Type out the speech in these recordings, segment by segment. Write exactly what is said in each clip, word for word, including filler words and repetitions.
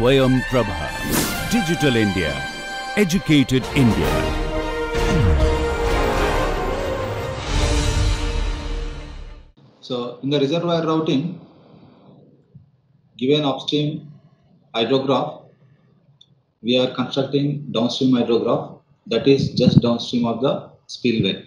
Swayam Prabha. Digital India. Educated India. So in the reservoir routing, given upstream hydrograph, we are constructing downstream hydrograph that is just downstream of the spillway.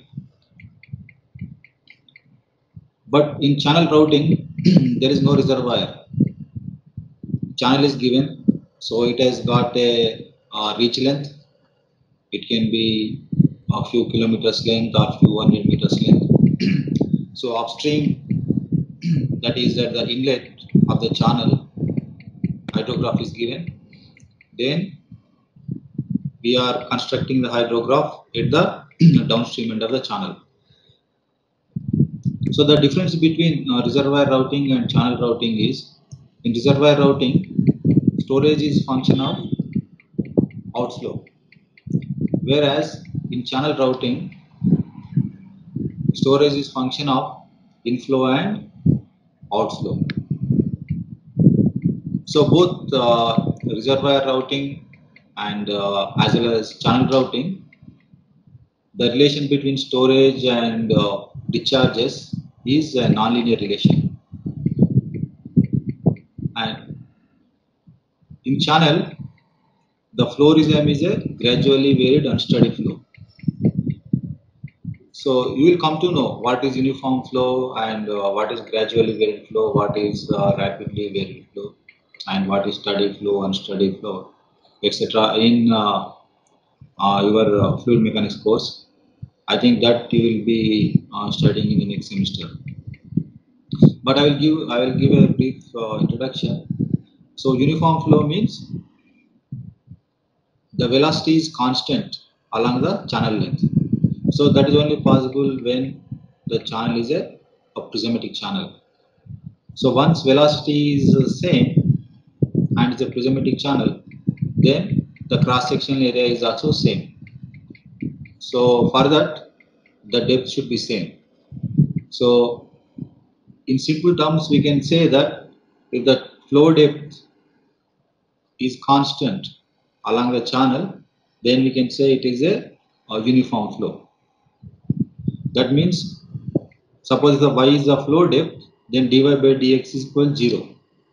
But in channel routing, there is no reservoir. Channel is given, so it has got a uh, reach length. It can be a few kilometers length or few hundred meters length. So upstream, that is at the inlet of the channel, hydrograph is given. Then we are constructing the hydrograph at the downstream end of the channel. So the difference between uh, reservoir routing and channel routing is, in reservoir routing, storage is function of outflow, whereas in channel routing, storage is function of inflow and outflow. So both uh, reservoir routing and uh, as well as channel routing, the relation between storage and uh, discharges is a nonlinear relation. And in channel, the flow regime is a gradually varied unsteady flow. So you will come to know what is uniform flow and uh, what is gradually varied flow, what is uh, rapidly varied flow, and what is steady flow, unsteady flow, et cetera. In uh, uh, your uh, fluid mechanics course. I think that you will be uh, studying in the next semester. But I will give I will give a brief uh, introduction. So uniform flow means the velocity is constant along the channel length. So that is only possible when the channel is a, a prismatic channel. So once velocity is the same and it's a prismatic channel, then the cross sectional area is also same. So for that, the depth should be same. So in simple terms, we can say that if the flow depth is constant along the channel, then we can say it is a, a uniform flow. That means, suppose the y is the flow depth, then dy by dx is equal to zero.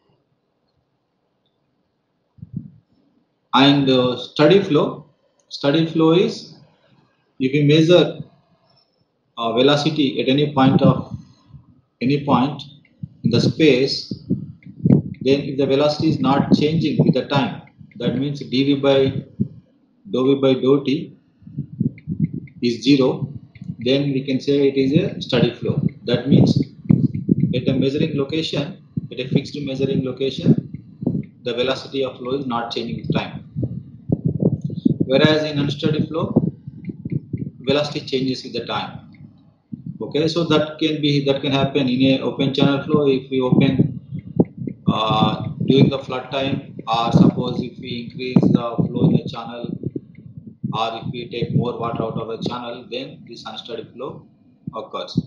And uh, steady flow, steady flow is, if you measure uh, velocity at any point of any point in the space, then if the velocity is not changing with the time, that means dv by dou v by dou t is zero, then we can say it is a steady flow. That means at a measuring location, at a fixed measuring location, the velocity of flow is not changing with time. Whereas in unsteady flow, velocity changes with the time. Okay, so that can be that can happen in a open channel flow. If we open uh, during the flood time, or suppose if we increase the flow in the channel, or if we take more water out of the channel, then this unsteady flow occurs.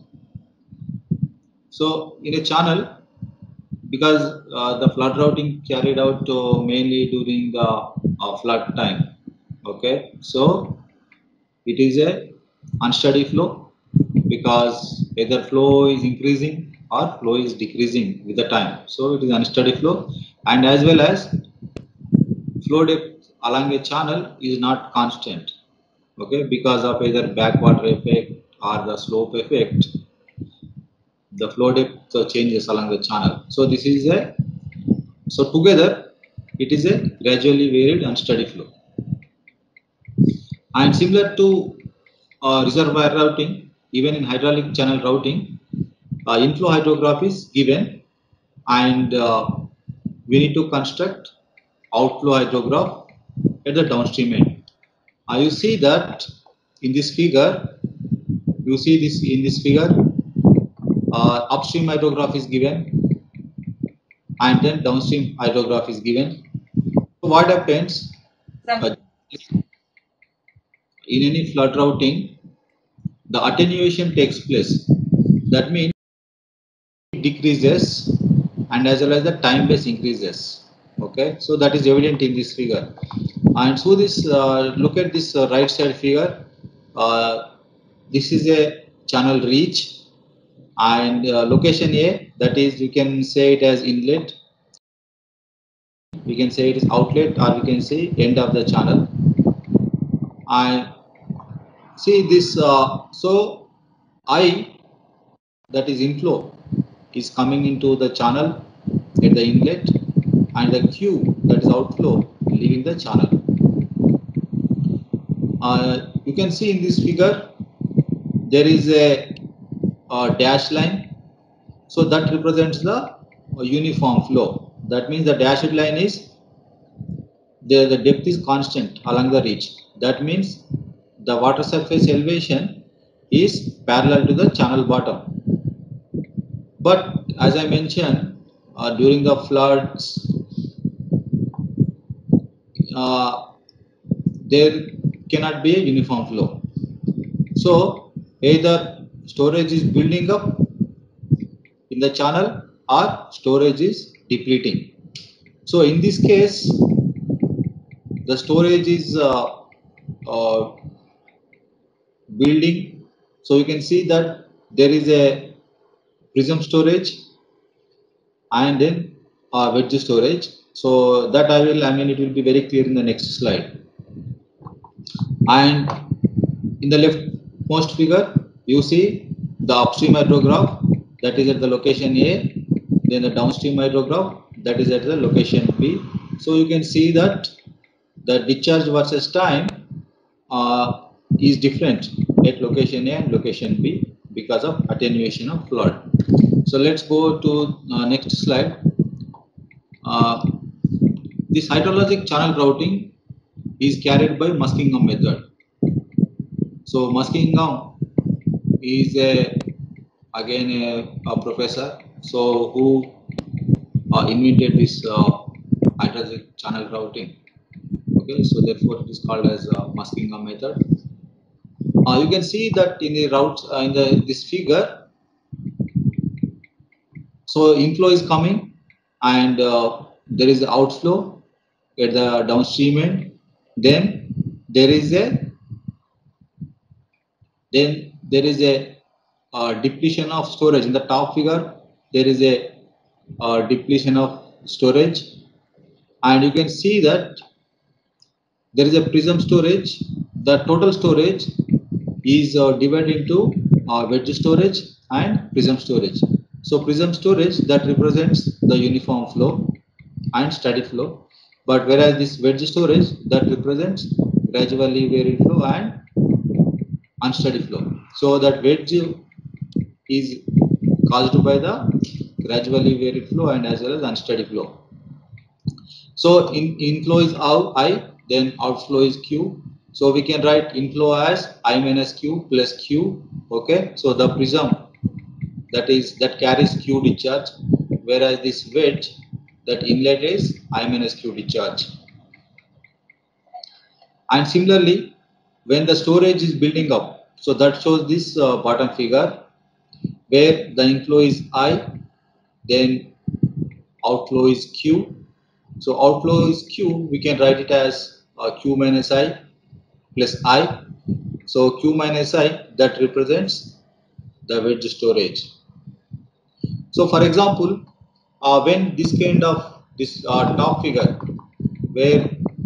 So in a channel, because uh, the flood routing carried out uh, mainly during the uh, flood time, okay, so it is a unsteady flow because either flow is increasing or flow is decreasing with the time. So it is unsteady flow, and as well as flow depth along a channel is not constant, okay, because of either backwater effect or the slope effect, the flow depth changes along the channel. So this is a, so together it is a gradually varied unsteady flow. And similar to uh, reservoir routing, even in hydraulic channel routing, uh, inflow hydrograph is given, and uh, we need to construct outflow hydrograph at the downstream end. Uh, you see that in this figure, you see this in this figure, uh, upstream hydrograph is given, and then downstream hydrograph is given. So what happens uh, in any flood routing? The attenuation takes place. That means it decreases, and as well as the time base increases. Okay, so that is evident in this figure. And so this, uh, look at this uh, right side figure. Uh, this is a channel reach, and uh, location A, that is, you can say it as inlet, we can say it is outlet, or we can say end of the channel. And see this, uh, so I, that is inflow, is coming into the channel at the inlet, and the Q, that is outflow, leaving the channel. Uh, you can see in this figure there is a, a dash line, so that represents the uh, uniform flow. That means the dashed line is the, the depth is constant along the reach. That means the water surface elevation is parallel to the channel bottom. But as I mentioned, uh, during the floods, uh, there cannot be a uniform flow. So either storage is building up in the channel or storage is depleting. So in this case, the storage is uh, uh, building. So you can see that there is a prism storage and then uh, wedge storage. So that I will, I mean, it will be very clear in the next slide. And in the leftmost figure, you see the upstream hydrograph, that is at the location A, then the downstream hydrograph, that is at the location B. So you can see that the discharge versus time uh, is different at location A and location B because of attenuation of flood. So let's go to uh, next slide. Uh, this hydrologic channel routing is carried by Muskingum method. So Muskingum is a again a, a professor, so who uh, invented this uh, hydrologic channel routing. Okay, so therefore it is called as uh, Muskingum method. Uh, you can see that in the routes uh, in the this figure. So inflow is coming, and uh, there is outflow at the downstream end. Then there is a then there is a uh, depletion of storage in the top figure. There is a uh, depletion of storage, and you can see that there is a prism storage. The total storage is uh, divided into uh, wedge storage and prism storage. So prism storage, that represents the uniform flow and steady flow, but whereas this wedge storage, that represents gradually varied flow and unsteady flow. So that wedge is caused by the gradually varied flow and as well as unsteady flow. So in inflow is I, then outflow is Q. So we can write inflow as I minus Q plus Q. Okay, so the prism, that is that carries Q discharge, whereas this wedge, that inlet is I minus Q discharge. And similarly, when the storage is building up, so that shows this uh, bottom figure where the inflow is I, then outflow is Q. So outflow is Q, we can write it as uh, Q minus I plus I. So Q minus I, that represents the wedge storage. So for example, uh, when this kind of this uh, top figure where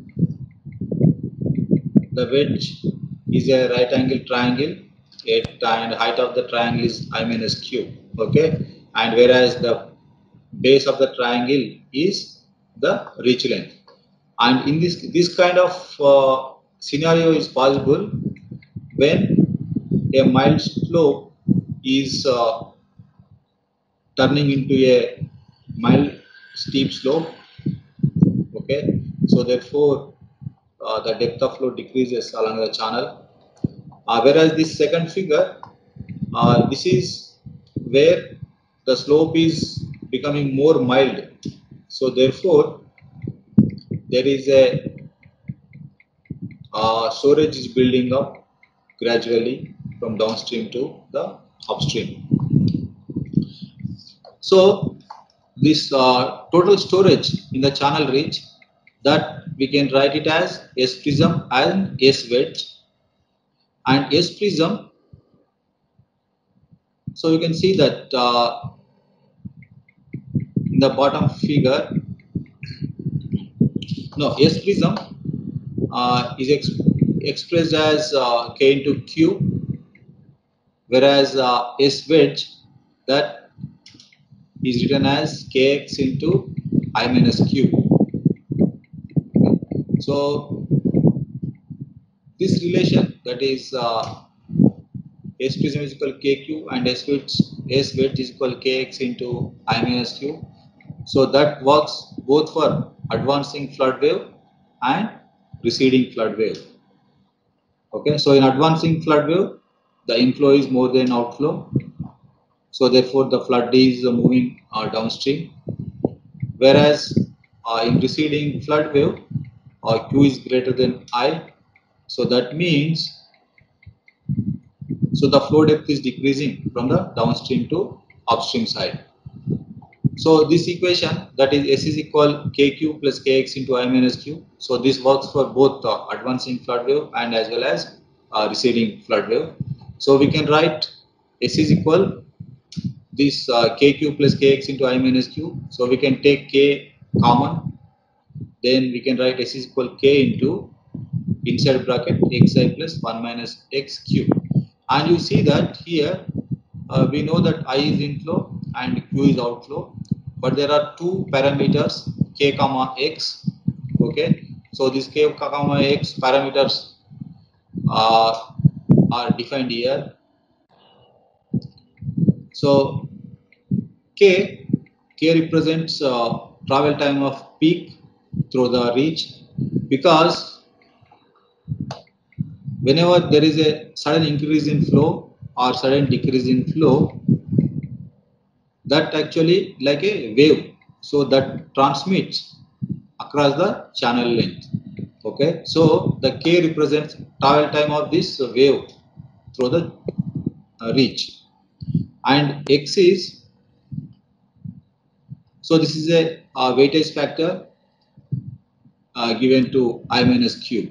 the wedge is a right angle triangle, it, and height of the triangle is I minus Q, okay, and whereas the base of the triangle is the reach length. And in this this kind of uh, scenario is possible when a mild slope is uh, turning into a mild steep slope. Okay, so therefore uh, the depth of flow decreases along the channel. Uh, whereas this second figure, uh, this is where the slope is becoming more mild. So therefore, there is a uh, storage is building up gradually from downstream to the upstream. So this uh, total storage in the channel reach, that we can write it as S prism and S wedge. And S prism, so you can see that uh, in the bottom figure, no, S prism uh, is ex expressed as uh, K into Q, whereas uh, S wedge, that is written as Kx into I minus Q. So this relation, that is uh, S prism is equal K Q and S wedge, S wedge is equal Kx into I minus Q. So that works both for advancing flood wave and receding flood wave. Okay, so in advancing flood wave, the inflow is more than outflow. So therefore, the flood is moving uh, downstream. Whereas uh, in receding flood wave, uh, Q is greater than I. So that means, so the flow depth is decreasing from the downstream to upstream side. So this equation, that is S is equal K Q plus Kx into I minus Q. So this works for both uh, advancing flood wave and as well as uh, receding flood wave. So we can write S is equal this uh, Kq plus Kx into I minus Q. So we can take K common. Then we can write S is equal K into inside bracket xi plus one minus xq. And you see that here uh, we know that I is inflow and Q is outflow, but there are two parameters K comma X. Okay, so this K comma X parameters uh, are defined here. So K, K represents uh, travel time of peak through the reach, because whenever there is a sudden increase in flow or sudden decrease in flow, that actually like a wave, so that transmits across the channel length. Okay, so the K represents travel time of this wave through the uh, reach, and X is, so this is a, a weightage factor uh, given to I minus Q.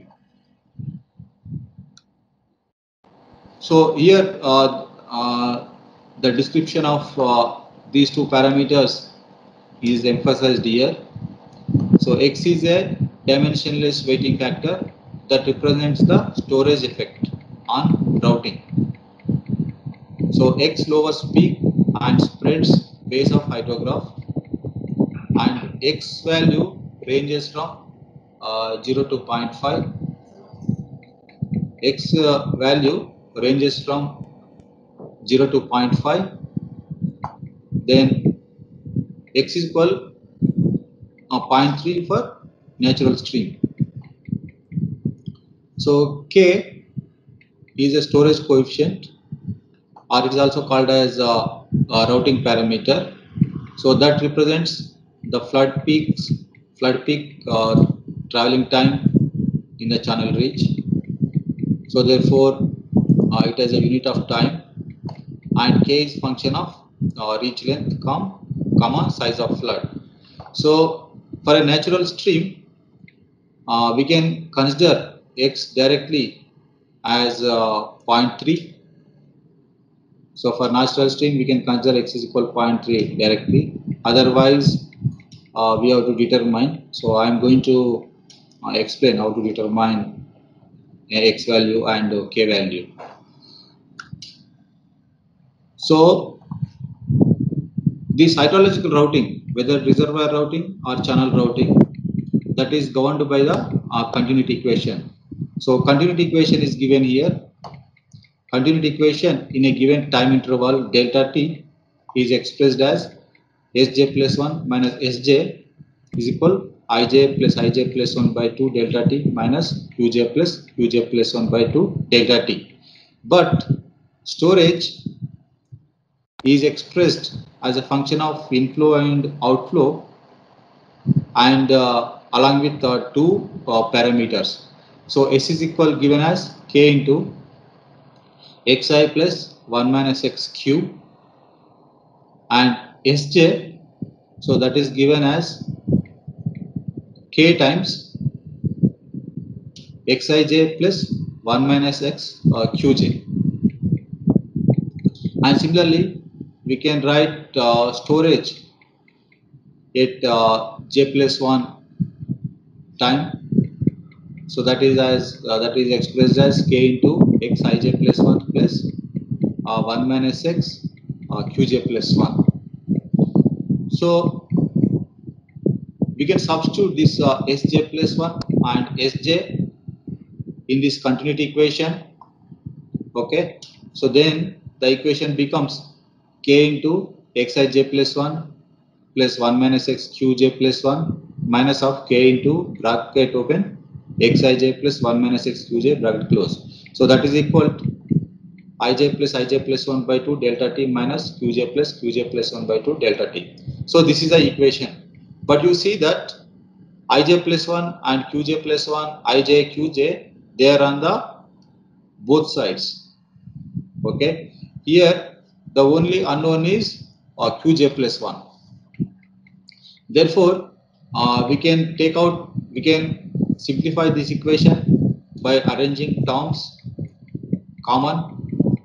So here uh, uh, the description of uh, these two parameters is emphasized here. So X is a dimensionless weighting factor that represents the storage effect on routing. So X lowers peak and spreads base of hydrograph, and X value ranges from uh, zero to zero point five. X uh, value ranges from zero to zero point five. Then X is equal uh, zero point three for natural stream. So K is a storage coefficient, or it is also called as a, a routing parameter. So that represents the flood peaks, flood peak uh, traveling time in the channel reach. So therefore, uh, it has a unit of time, and K is function of uh, reach length, comma, comma size of flood. So for a natural stream, uh, we can consider X directly as uh, zero point three. So for natural stream, we can consider X is equal to zero point three directly. Otherwise, uh, we have to determine. So I am going to uh, explain how to determine uh, X value and uh, K value. So this hydrological routing, whether reservoir routing or channel routing, that is governed by the uh, continuity equation. So continuity equation is given here. Continuity equation in a given time interval delta t is expressed as Sj plus one minus Sj is equal Ij plus Ij plus one by two delta t minus Qj plus Qj plus one by two delta t. But storage is expressed as a function of inflow and outflow, and uh, along with uh, two uh, parameters. So S is equal given as K into xi plus one minus xq, and Sj, So that is given as k times xij plus one minus x uh, qj. And similarly, we can write uh, storage at uh, j plus one time. So that is as uh, that is expressed as k into xij plus one plus uh, one minus x uh, qj plus one. So we can substitute this uh, sj plus one and sj in this continuity equation. Okay, so then the equation becomes k into xij plus one plus one minus x qj plus one minus of k into bracket open xij plus one minus x qj bracket close. So that is equal to ij plus ij plus one by two delta t minus qj plus qj plus one by two delta t. So this is the equation. But you see that ij plus one and qj plus one, ij, qj, they are on the both sides. Okay. Here the only unknown is uh, qj plus one. Therefore, uh, we can take out, we can simplify this equation by arranging terms common.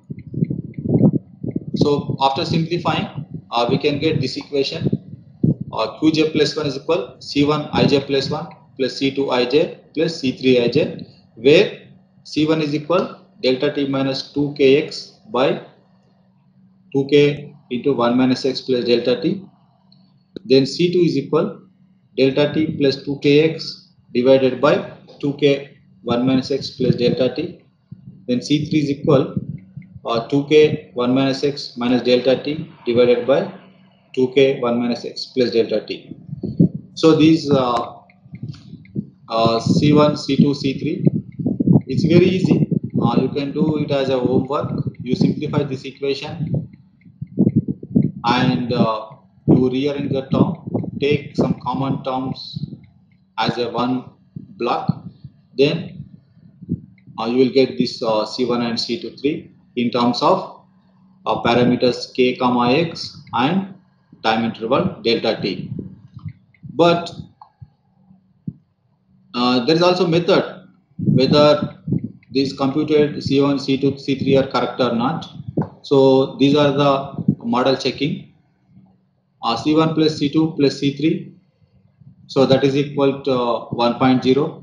So after simplifying, uh, we can get this equation. Uh, qj plus one is equal c one ij plus one plus c two ij plus c three ij, where c one is equal delta t minus two kx by two k into one minus x plus delta t. Then c two is equal delta t plus two kx divided by two k one minus x plus delta t. Then c three is equal uh, two k one minus x minus delta t divided by two k one minus x plus delta t. So these uh, uh, c one, c two, c three, it's very easy. Uh, you can do it as a homework. You simplify this equation and uh, you rearrange the term, take some common terms as a one block, then uh, you will get this uh, c one and c two three in terms of uh, parameters k comma x and time interval delta t. But uh, there is also method whether these computed c one, c two, c three are correct or not. So these are the model checking. Uh, c one plus c two plus c three, so that is equal to uh, one point zero.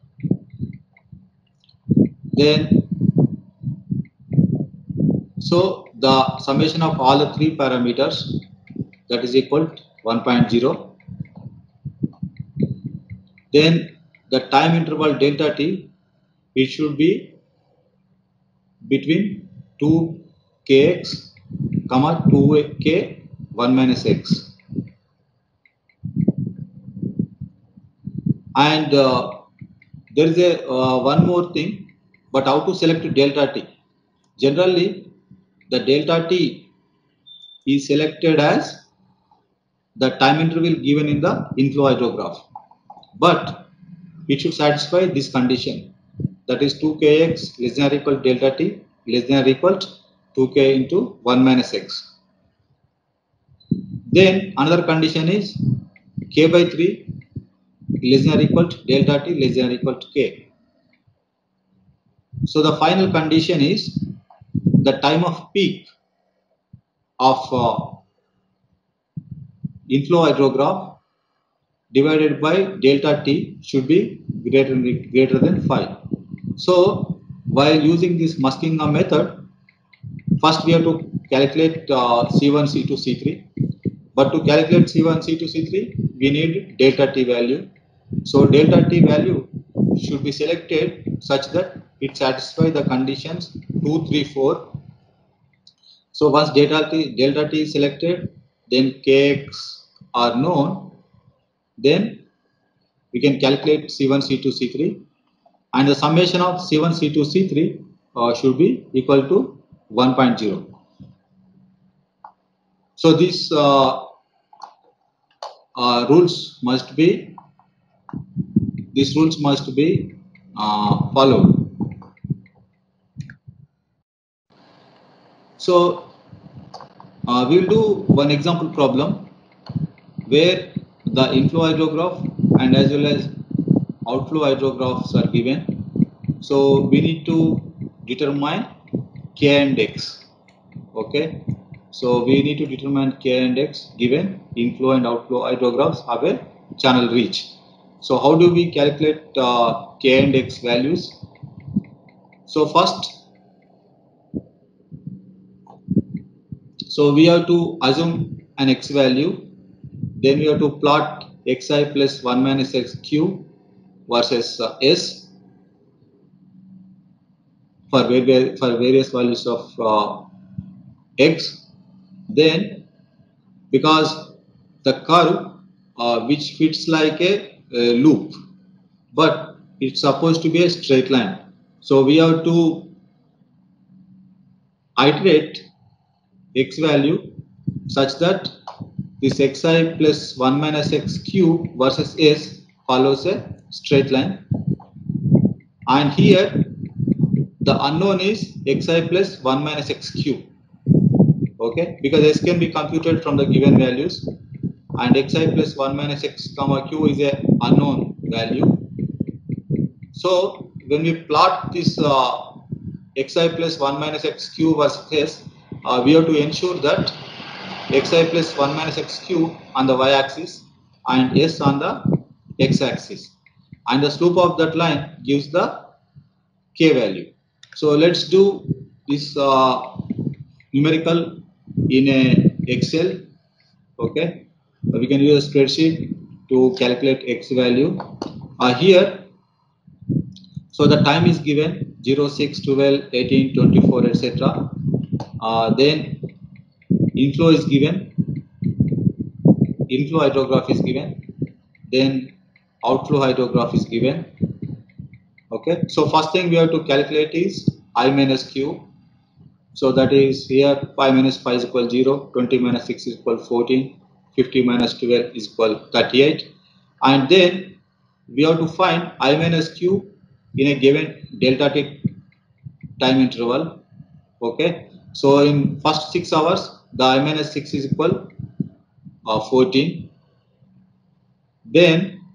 Then so the summation of all the three parameters, that is equal to one point zero. Then the time interval delta t, it should be between two kx comma two k one minus x. And uh, there is a uh, one more thing, but how to select delta t? Generally, the delta t is selected as the time interval given in the inflow hydrograph, but it should satisfy this condition, that is two kx less than or equal to delta t less than or equal to two k into one minus x. Then another condition is k by three less than or equal to delta t less than or equal to k. So the final condition is the time of peak of uh, inflow hydrograph divided by delta t should be greater than, greater than five. So while using this Muskingum method, first we have to calculate uh, c one, c two, c three. But to calculate c one, c two, c three, we need delta t value. So delta t value should be selected such that it satisfies the conditions two, three, four. So once delta t, delta t is selected, then kx are known, then we can calculate c one, c two, c three, and the summation of c one, c two, c three uh, should be equal to one point zero. So these uh, uh, rules must be these rules must be uh, followed. So uh, we will do one example problem where the inflow hydrograph and as well as outflow hydrographs are given. So we need to determine K and X. Okay, so we need to determine K and X given inflow and outflow hydrographs have a channel reach. So how do we calculate uh, K and X values? So first, so we have to assume an X value, then we have to plot Xi plus one minus Xq versus uh, S for, for various values of uh, X. Then because the curve uh, which fits like a, a loop, but it's supposed to be a straight line, so we have to iterate X value such that this Xi plus one minus X cube versus S follows a straight line, and here the unknown is Xi plus one minus X cube. Okay, because S can be computed from the given values, and Xi plus one minus X comma Q is a unknown value. So when we plot this uh, Xi plus one minus X cube versus S, uh, we have to ensure that Xi plus one minus X cube on the y axis and S on the x axis, and the slope of that line gives the K value. So let's do this uh, numerical in a Excel. Okay, we can use a spreadsheet to calculate X value. Uh, here, so the time is given zero, six, twelve, eighteen, twenty-four, et cetera. Uh, then inflow is given, inflow hydrograph is given, then outflow hydrograph is given. Okay, so first thing we have to calculate is I minus Q. So that is here five minus five is equal to zero, twenty minus six is equal to fourteen, fifty minus twelve is equal to thirty-eight, and then we have to find I minus Q in a given delta t time interval. Okay, so in first six hours the I minus six is equal uh, fourteen. Then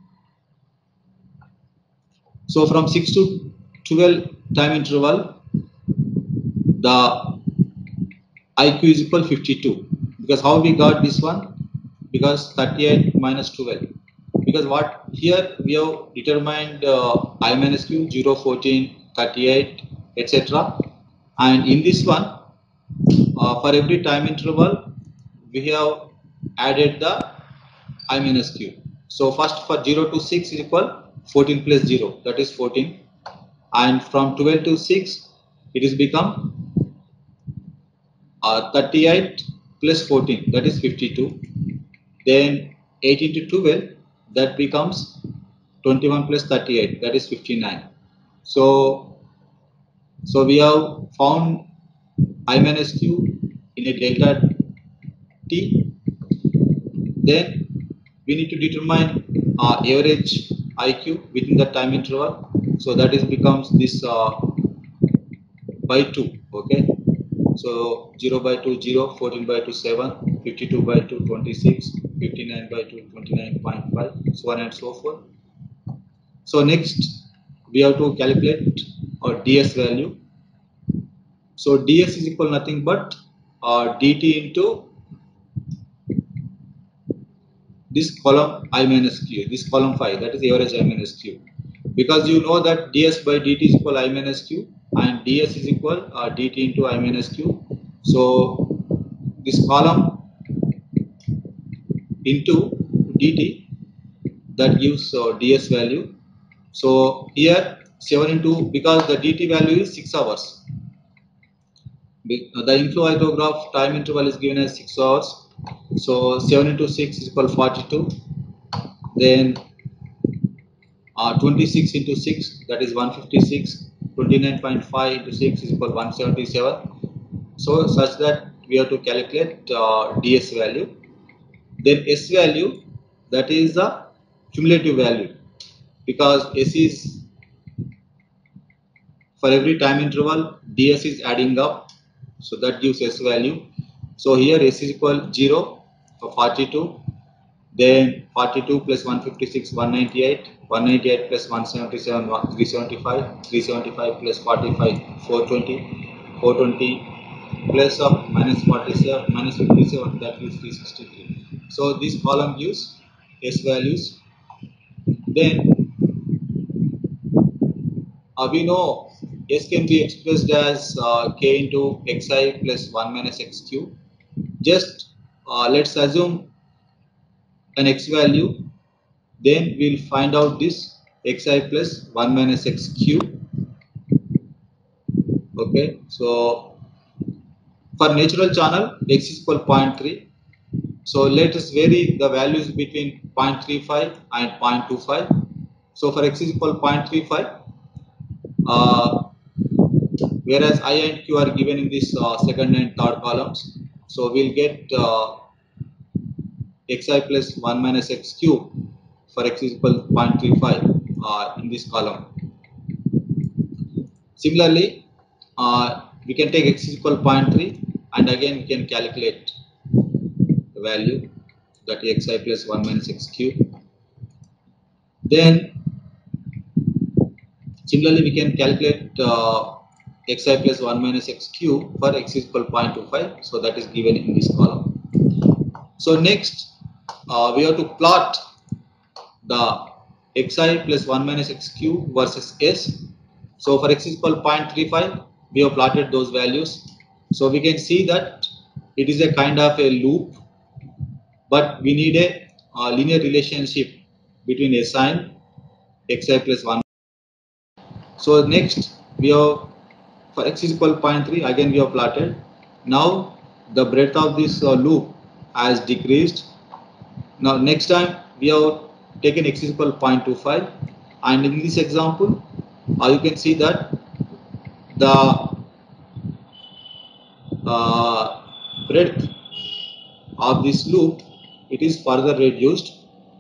so from six to twelve time interval the I Q is equal to fifty-two, because how we got this one? Because thirty-eight minus twelve, because what here we have determined uh, I minus Q zero, fourteen, thirty-eight, et cetera, and in this one uh, for every time interval we have added the I minus Q. So first for zero to six is equal fourteen plus zero, that is fourteen, and from twelve to six it is become uh, thirty-eight plus fourteen, that is fifty-two, then eighteen to twelve, that becomes twenty-one plus thirty-eight, that is fifty-nine. So so we have found I minus Q in a delta t. Then we need to determine uh, average I Q within the time interval, so that is becomes this uh, by two. Okay, so zero by two zero, fourteen by two seven, fifty-two by two twenty-six, fifty-nine by two twenty-nine point five, so on and so forth. So next we have to calculate our D S value. So D S is equal nothing but uh, dt into this column I minus Q, this column five, that is average I minus Q, because you know that ds by dt is equal I minus Q and ds is equal uh, dt into I minus Q. So this column into dt, that gives uh, ds value. So here seven into, because the dt value is six hours, the inflow hydrograph time interval is given as six hours, so seven into six is equal to forty-two, then uh, twenty-six into six, that is one hundred fifty-six, twenty-nine point five into six is equal to one hundred seventy-seven, so such that we have to calculate uh, ds value. Then s value, that is the cumulative value, because s is for every time interval ds is adding up, so that gives s value. So here s is equal zero for forty-two, Then forty-two plus one fifty-six, one ninety-eight, one ninety-eight plus one seventy-seven, three seventy-five, three seventy-five plus forty-five, four twenty, four twenty plus of minus forty-seven, minus fifty-seven, that is three sixty-three. So this column gives S values. Then uh, we know S can be expressed as uh, K into Xi plus one minus X cube. Just uh, let's assume an X value, then we'll find out this Xi plus one minus X cube. Okay, so for natural channel X is equal to zero point three. So let us vary the values between zero point three five and zero point two five. So for X is equal to zero point three five, uh, whereas I and Q are given in this uh, second and third columns. So we'll get uh, Xi plus one minus X cube for X is equal to zero point three five uh, in this column. Similarly, uh, we can take X is equal to zero point three and again we can calculate the value, that is Xi plus one minus X cube. Then similarly we can calculate uh, Xi plus one minus X cube for X is equal to zero point two five, so that is given in this column. So next uh, we have to plot the Xi plus one minus X cube versus S. So for X is equal to zero point three five, we have plotted those values. So we can see that it is a kind of a loop, but we need a uh, linear relationship between S and Xi plus one. So next we have, for X is equal to zero point three, again we have plotted. Now the breadth of this uh, loop has decreased. Now next time we have taken X is equal to zero point two five, and in this example uh, you can see that the uh, breadth of this loop, it is further reduced.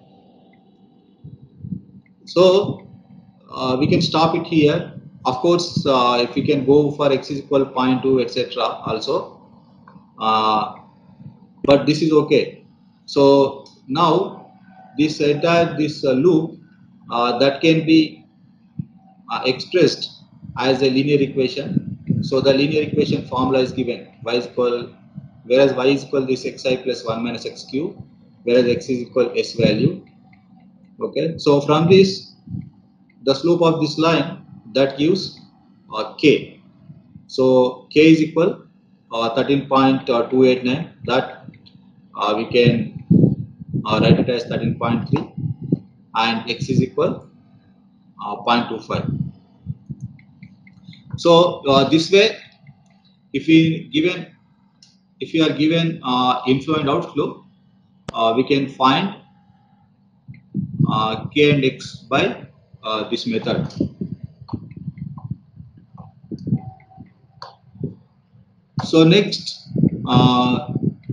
So uh, we can stop it here. Of course, uh, if we can go for X is equal to zero point two, et cetera also, uh, but this is okay. So now this entire this uh, loop uh, that can be uh, expressed as a linear equation. So the linear equation formula is given: y is equal, whereas y is equal to this Xi plus one minus X cube, whereas X is equal to S value. Okay, so from this, the slope of this line, that gives uh, K. So K is equal uh, thirteen point two eight nine, that uh, we can uh, write it as thirteen point three, and X is equal uh, zero point two five. So uh, this way, if we given if you are given uh, inflow and outflow, uh, we can find uh, K and X by uh, this method. So next, uh,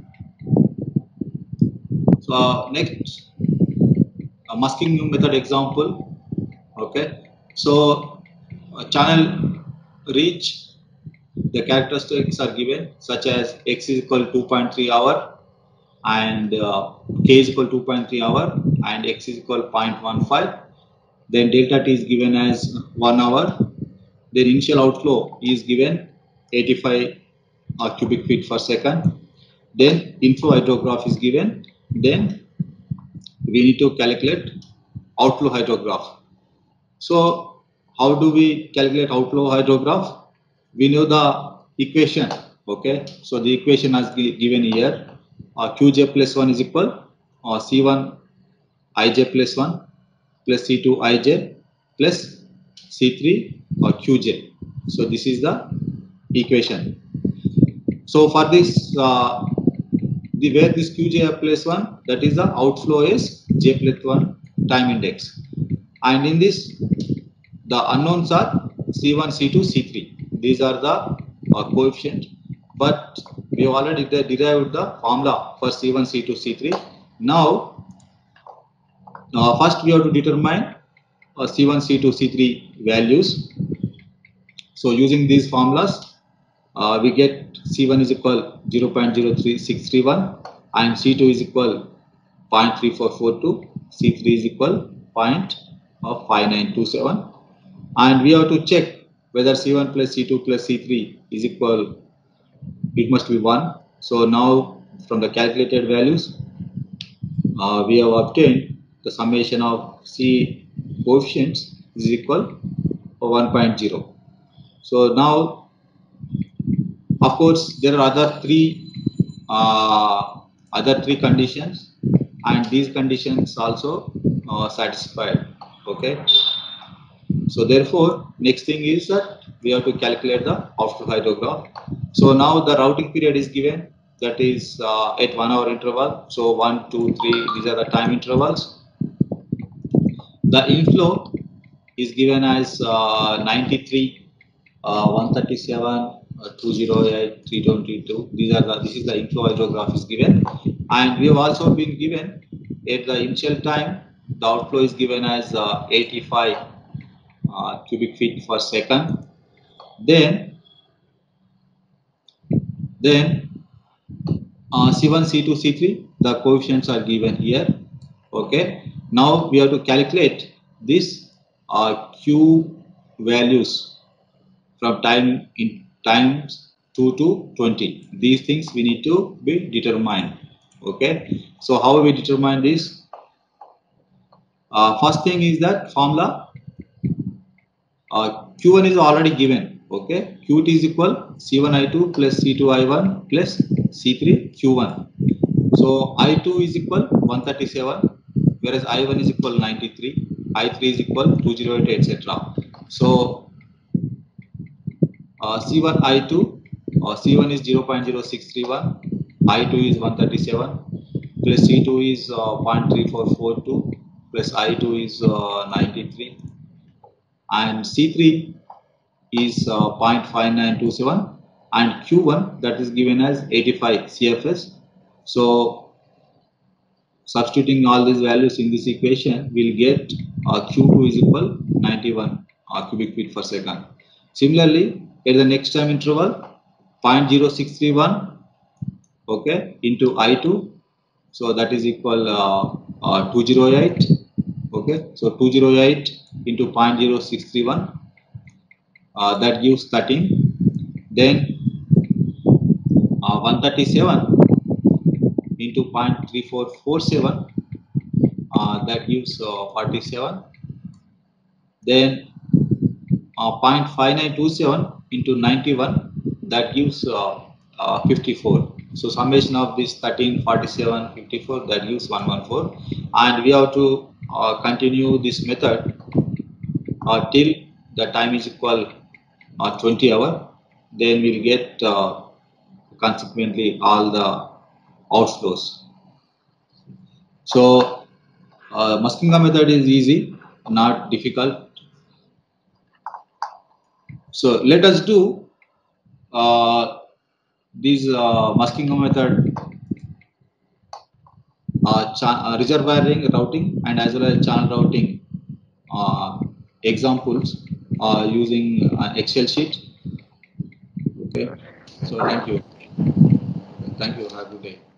so next uh, masking method example. Okay, so uh, channel reach, the characteristics are given such as X is equal to two point three hour and uh, K is equal to two point three hour and X is equal to zero point one five. Then delta T is given as one hour. Then initial outflow is given eighty-five uh, cubic feet per second. Then inflow hydrograph is given. Then we need to calculate outflow hydrograph. So how do we calculate outflow hydrograph? We know the equation. Okay, so the equation is given here. Uh, Qj plus one is equal uh, C one Ij plus one plus C two Ij plus C three or Qj. So this is the equation. So for this, uh, the where this Qj plus one, that is the outflow is J plus one time index, and in this the unknowns are C one, C two, C three. These are the uh, coefficient, but we have already derived the formula for C one, C two, C three. Now, uh, first we have to determine uh, C one, C two, C three values. So using these formulas, uh, we get C one is equal zero point zero three six three one and C two is equal point three four four two, C three is equal zero point five nine two seven, and we have to check whether C one plus C two plus C three is equal, it must be one. So now from the calculated values, uh, we have obtained the summation of C coefficients is equal to one point zero. So now, of course, there are other three uh, other three conditions, and these conditions also uh, satisfied. Okay. So therefore, next thing is that we have to calculate the outflow hydrograph. So now the routing period is given, that is uh, at one hour interval. So one, two, three, these are the time intervals. The inflow is given as uh, ninety-three, uh, one thirty-seven, uh, two oh eight, three twenty-two. These are the, this is the inflow hydrograph is given, and we have also been given at the initial time the outflow is given as uh, eighty-five uh, cubic feet per second. Then then uh, C one, C two, C three, the coefficients are given here. Okay. Now we have to calculate this uh, Q values from time in times two to twenty. These things we need to be determined. Okay. So how we determine this? Uh, first thing is that formula uh, Q one is already given. Okay. Q is equal C one I two plus C two I one plus C three Q one. So I two is equal one thirty-seven, whereas I one is equal ninety-three, I three is equal two oh eight, et cetera. So uh, C one I two, uh, C one is zero point zero six three one, I two is one thirty-seven, plus C two is uh, zero point three four four two, plus I two is uh, ninety-three, and C three is uh, zero point five nine two seven, and Q one, that is given as eighty-five C F S. So substituting all these values in this equation, we'll get uh, Q two is equal ninety-one uh, cubic feet per second. Similarly, at the next time interval, zero point zero six three one, okay, into I two, so that is equal uh, uh, two oh eight, okay, so two oh eight into zero point zero six three one, uh, that gives thirteen. Then uh, one thirty-seven into zero point three four four seven, uh, that gives uh, forty-seven. Then uh, zero point five nine two seven into ninety-one, that gives uh, uh, fifty-four. So summation of this thirteen, forty-seven, fifty-four, that gives one hundred fourteen, and we have to uh, continue this method uh, till the time is equal uh, twenty hour. Then we'll get uh, consequently all the outflows. So uh, Muskingum method is easy, not difficult. So let us do uh, this uh, Muskingum method uh, uh, reservoir ring routing and as well as channel routing uh, examples uh, using an Excel sheet. Okay. So thank you. Thank you. Have a good day.